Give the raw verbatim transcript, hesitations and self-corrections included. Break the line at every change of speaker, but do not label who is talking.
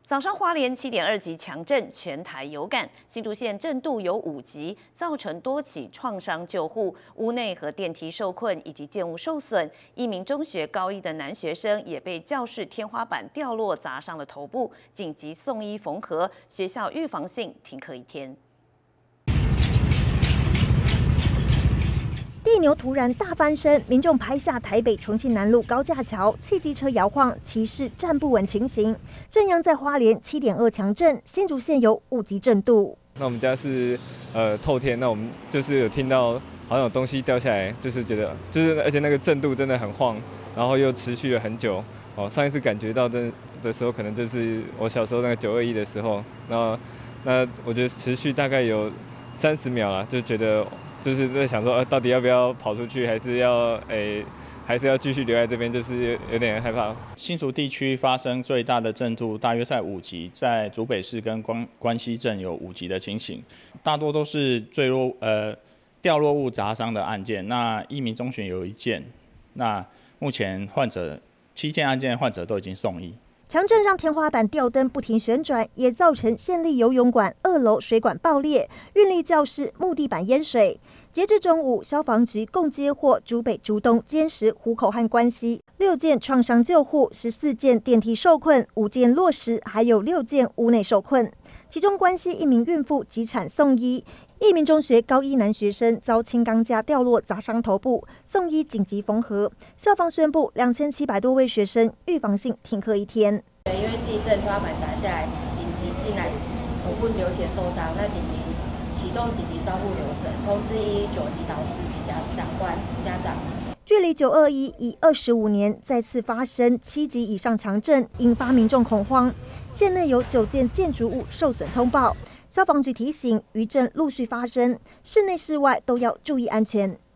早上花莲七点二级强震，全台有感。新竹县震度有五级，造成多起创伤救护，屋内和电梯受困，以及建物受损。一名中学高一的男学生也被教室天花板掉落砸伤了头部，紧急送医缝合，学校预防性停课一天。
地牛突然大翻身，民众拍下台北重庆南路高架桥汽机车摇晃，骑士站不稳情形。震央在花莲七点二强震，新竹县有五级震度。
那我们家是呃透天，那我们就是有听到好像有东西掉下来，就是觉得就是而且那个震度真的很晃，然后又持续了很久。哦，上一次感觉到的的时候，可能就是我小时候那个九二一的时候，然后那我觉得持续大概有三十秒啦，就觉得。 就是在想说，呃，到底要不要跑出去，还是要，诶，还是要继续留在这边？就是有有点害怕。
新竹地区发生最大的震度大约在五级，在竹北市跟关关西镇有五级的情形，大多都是坠落呃掉落物砸伤的案件。那一名中学有一件，那目前患者七件案件患者都已经送医。
强震让天花板吊灯不停旋转，也造成县立游泳馆二楼水管爆裂，运力教室木地板淹水。截至中午，消防局共接获竹北、竹东、尖石、湖口和关西六件创伤救护，十四件电梯受困，五件落石，还有六件屋内受困。其中关西一名孕妇急产送医，一名中学高一男学生遭轻钢架掉落砸伤头部，送医紧急缝合。校方宣布，两千七百多位学生预防性停课一天。
因为地震天花板砸下来，紧急进来头部流血受伤，那紧急启动紧急照护流程，通知一一九及导师及家长官家长。
距离九二一已二十五年，再次发生七级以上强震，引发民众恐慌。县内有九件建筑物受损通报，消防局提醒，余震陆续发生，室内室外都要注意安全。